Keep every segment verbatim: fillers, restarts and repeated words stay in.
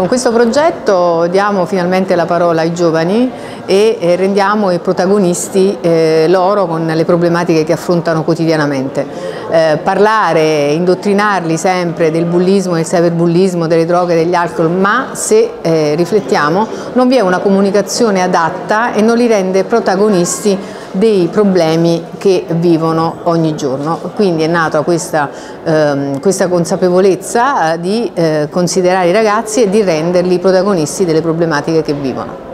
Con questo progetto diamo finalmente la parola ai giovani e eh, rendiamo i protagonisti eh, loro con le problematiche che affrontano quotidianamente. Eh, parlare, indottrinarli sempre del bullismo, del cyberbullismo, delle droghe, degli alcol, ma se eh, riflettiamo non vi è una comunicazione adatta e non li rende protagonisti dei problemi che vivono ogni giorno. Quindi è nata questa, ehm, questa consapevolezza di eh, considerare i ragazzi e di renderli protagonisti delle problematiche che vivono.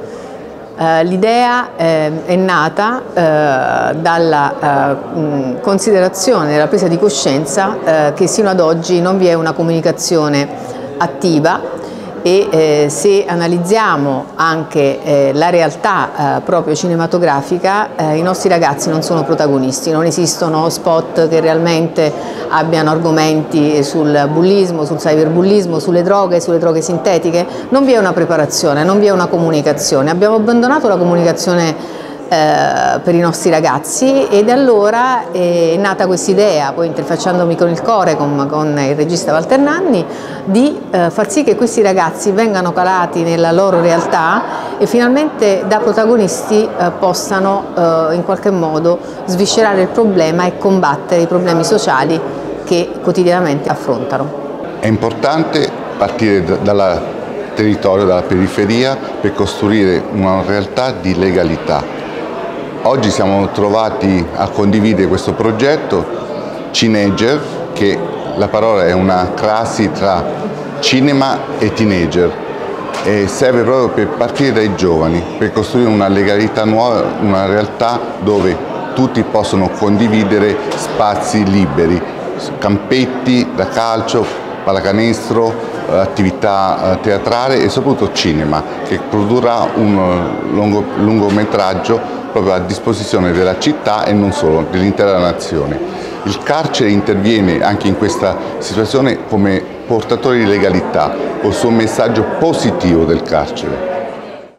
Uh, L'idea eh, è nata uh, dalla uh, considerazione, dalla presa di coscienza uh, che sino ad oggi non vi è una comunicazione attiva e eh, se analizziamo anche eh, la realtà eh, proprio cinematografica, eh, i nostri ragazzi non sono protagonisti, non esistono spot che realmente abbiano argomenti sul bullismo, sul cyberbullismo, sulle droghe, sulle droghe sintetiche, non vi è una preparazione, non vi è una comunicazione, abbiamo abbandonato la comunicazione Eh, per i nostri ragazzi ed allora è nata questa idea, poi interfacciandomi con il Corecom, con il regista Walter Nanni, di eh, far sì che questi ragazzi vengano calati nella loro realtà e finalmente da protagonisti eh, possano eh, in qualche modo sviscerare il problema e combattere i problemi sociali che quotidianamente affrontano. È importante partire dal territorio, dalla periferia, per costruire una realtà di legalità. Oggi siamo trovati a condividere questo progetto Cineger, che la parola è una crasi tra cinema e teenager e serve proprio per partire dai giovani, per costruire una legalità nuova, una realtà dove tutti possono condividere spazi liberi, campetti da calcio, pallacanestro, attività teatrale e soprattutto cinema, che produrrà un lungo, lungometraggio proprio a disposizione della città e non solo, dell'intera nazione. Il carcere interviene anche in questa situazione come portatore di legalità, col suo messaggio positivo del carcere.